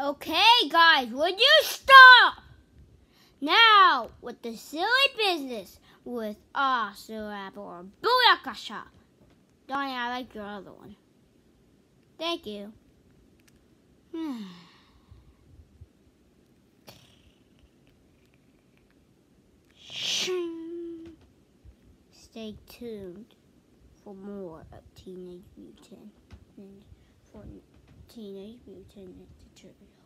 Okay, guys, would you stop? Now, with the silly business with Asurap or Booyakasha. Donnie, I like your other one. Thank you. Stay tuned for more of Teenage Mutant Ninja Turtles.